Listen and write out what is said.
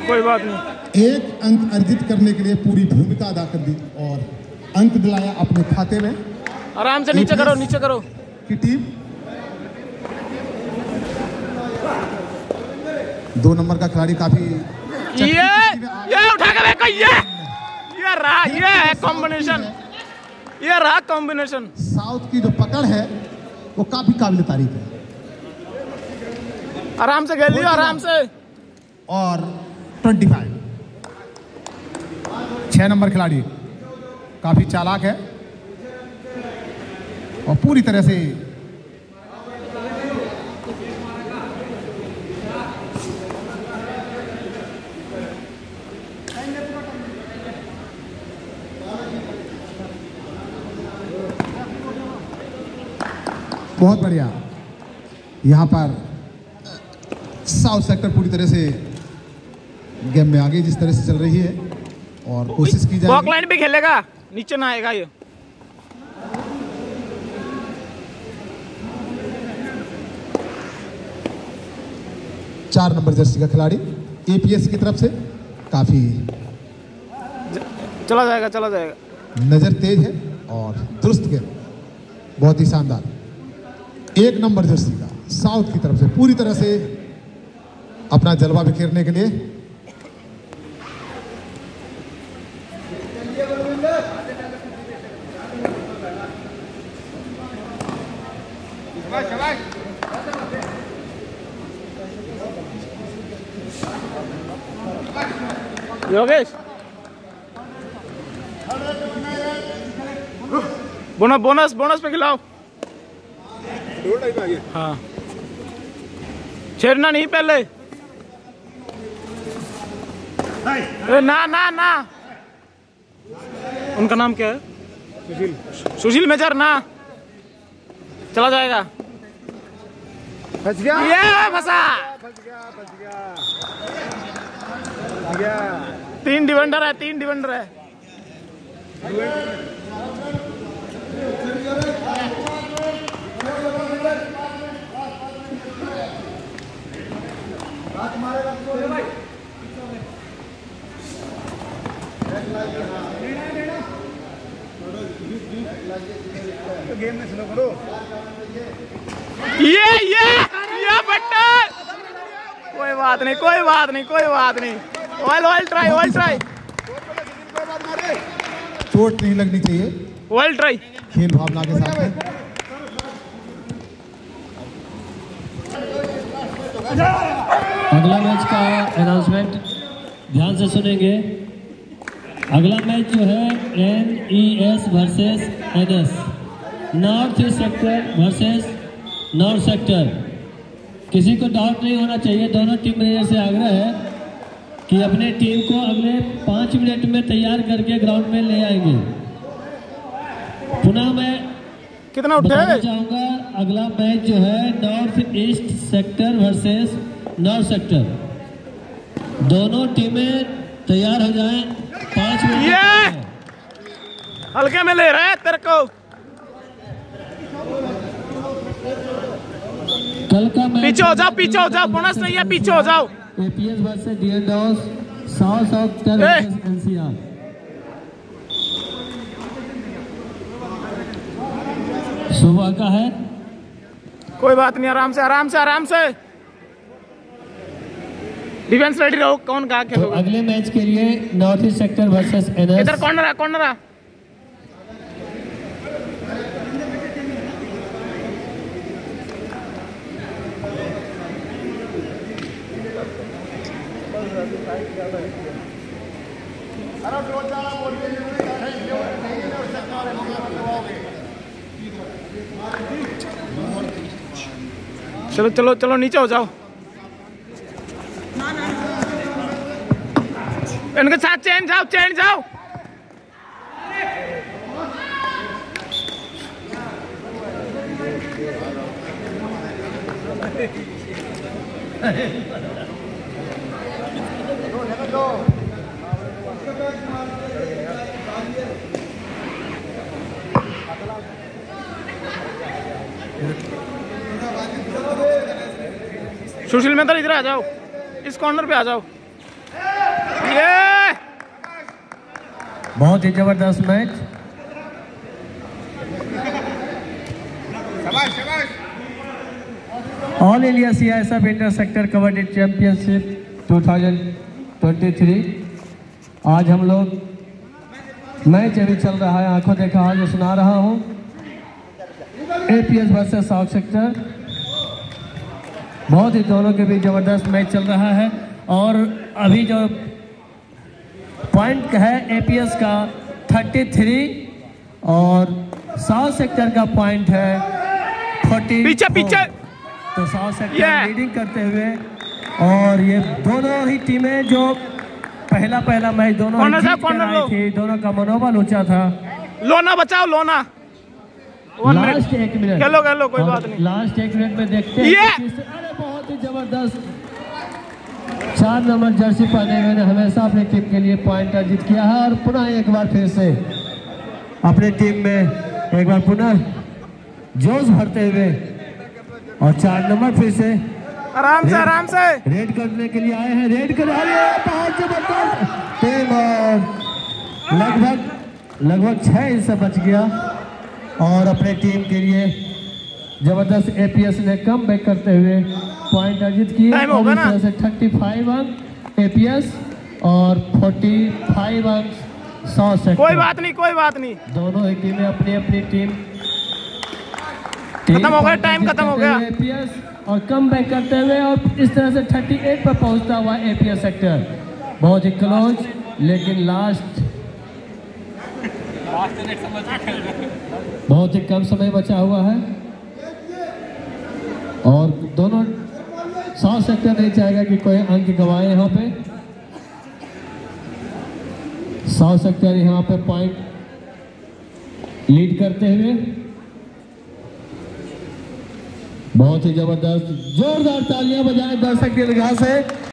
कोई बात नहीं। एक अंक अर्जित करने के लिए पूरी भूमिका अदा कर दी और अंक दिलाया अपने खाते में। आराम से नीचे करो, नीचे करो की टीम 2 नंबर का खिलाड़ी काफी ये उठा के देखो, ये रहा, ये है कॉम्बिनेशन, ये रहा कॉम्बिनेशन। साउथ की जो पकड़ है वो काफी काबिल तारीफ है। आराम से खेल लियो, आराम से। और 25 6 नंबर खिलाड़ी काफी चालाक है और पूरी तरह से बहुत बढ़िया। यहाँ पर साउथ सेक्टर पूरी तरह से गेम में आगे जिस तरह से चल रही है और कोशिश की जाए। वॉक लाइन भी खेलेगा, नीचे ना आएगा ये। चार नंबर जर्सी का खिलाड़ी एपीएस की तरफ से काफी चला जाएगा, चला जाएगा। नजर तेज है और दुरुस्त गेम, बहुत ही शानदार। 1 नंबर जर्सी का साउथ की तरफ से पूरी तरह से अपना जलवा बिखेरने के लिए योगेश बोनस पे खिलाओ। हाँ, छेड़ना नहीं पहले। ना उनका नाम क्या है? सुशील मेजर ना। चला जाएगा। फंस गया, ये फंसा। 3 डिफेंडर है, 3 डिफेंडर है। गेम में स्लो करो। ये बट्टा। कोई बात नहीं, कोई बात नहीं, कोई बात नहीं। Oil try. चोट नहीं लगनी चाहिए, ऑयल ट्राई। खेल भावना के साथ है। अगला मैच का अनाउंसमेंट ध्यान से सुनेंगे। अगला मैच जो है NES versus NS, north east sector versus north sector. किसी को डाउट नहीं होना चाहिए। दोनों टीम मैनेजर से आग्रह है कि अपने टीम को अगले 5 मिनट में तैयार करके ग्राउंड में ले आएंगे। पुनः मैं कितना बताना चाहूँगा, अगला मैच जो है north east sector versus north sector. दोनों टीमें तैयार हो जाएं। 5 मिनट। ये हल्के में ले रहे हैं तेरे को। कल का मैच पीछे हो जाओ, बोनस नहीं है, पीछे हो जाओ। APS versus DNDOS, south sector versus NCR। सुबह का है। कोई बात नहीं, आराम से। डिफेंस रेडी रहो। कौन कहा तो अगले मैच के लिए north east sector versus NS। इधर कॉर्नर है। चलो नीचे हो जाओ। इनके साथ चेंज जाओ। सुशील मेहता इधर आ जाओ, इस कॉर्नर पे आ जाओ। बहुत ही जबरदस्त match. All India CISF inter sector kabaddi championship 2023। आज हम लोग मैच अभी चल रहा है, आंखों देखा हाल जो सुना रहा हूँ। APS वर्सेस साउथ सेक्टर, बहुत ही दोनों के बीच जबरदस्त मैच चल रहा है। और अभी जो पॉइंट है APS का 33 और साउथ सेक्टर का पॉइंट है 40। पीछे पीछे तो साउथ सेक्टर लीडिंग करते हुए, और ये दोनों ही टीमें जो पहला मैच दोनों ही जीत कर आई थी, दोनों का मनोबल ऊंचा था। लोना बचाओ, लोना लास्ट 1 मिनट खेलो कोई बात नहीं। लास्ट 1 मिनट में देखते हैं। अरे बहुत ही जबरदस्त 4 नंबर जर्सी पहने हुए ने हमेशा अपनी टीम के लिए पॉइंट अर्जित किया है। और पुनः एक बार फिर से अपनी टीम में एक बार पुनः जोश भरते हुए, और 4 नंबर फिर से आराम से रेड करने के लिए आए हैं। रेड कर बहुत जबरदस्त टीम, और लगभग 6 हिस्सा बच गया और अपने टीम के लिए जबरदस्त APS ने कम बैक करते हुए पॉइंट अर्जित किए। 35 अंक APS और 45 अंक साउथ सेक्टर। कोई बात नहीं। दोनों ही टीमें अपनी टीम खत्म हो गया, टाइम खत्म हो गया। APS और कम बैक करते हुए, और इस तरह से 38 पर पहुंचता हुआ APS सेक्टर। बहुत ही क्लोज, लेकिन लास्ट बहुत ही कम समय बचा हुआ है। और दोनों साउथ सेक्टर नहीं चाहेगा कि कोई अंक गंवाए। यहाँ पे साउथ सेक्टर यहाँ पे पॉइंट लीड करते हुए, बहुत ही जबरदस्त जोरदार तालियां बजाएं दर्शक की निगाह से।